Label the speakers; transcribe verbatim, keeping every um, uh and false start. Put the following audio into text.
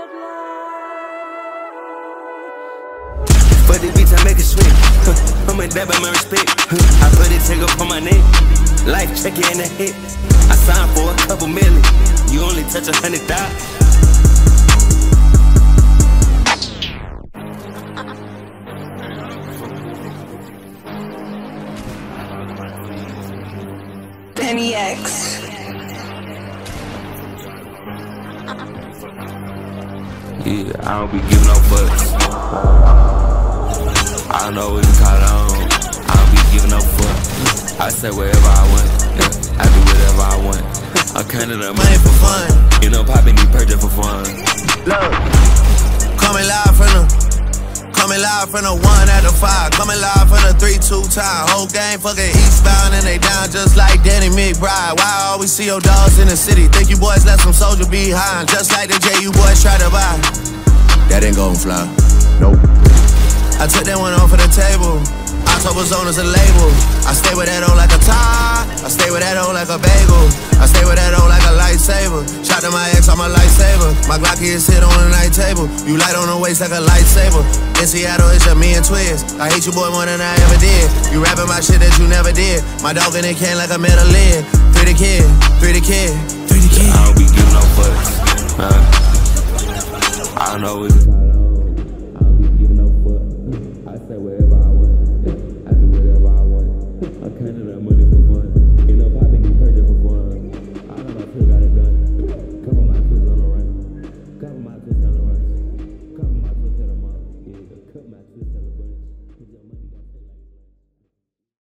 Speaker 1: For this bitch, I make it sweet. Huh, I'm a dab at my respect. Huh, I put it take up on my neck. Life check it in the hit. I signed for a couple million. You only touch a hundred thousand.
Speaker 2: Penny X.
Speaker 1: Yeah, I don't be giving no fucks. I don't know what you call it on. I don't be giving no fuck. I say wherever I want. Yeah, I do whatever I want. I'm counting up money for fun. You know, popping these purchase for fun.
Speaker 3: Look, coming live from the. Coming live from the one out of five. Coming live from the three, two time. Whole game fucking eastbound and they down just like Danny McBride. Why I always see your dogs in the city? Think you boys left some soldier behind. Just like the J you boys try to buy. That ain't gon' fly. Nope. I took that one off of the table. October's on as a label. I stay with that on like a tie. I stay with that on like a bagel. I stay with that on like a lightsaber. Shot to my ex, I'm a lightsaber. My Glocky is hit on the night table. You light on the waist like a lightsaber. In Seattle, it's just me and Twiz. I hate you boy more than I ever did. You rapping my shit that you never did. My dog in the can like a metal lid.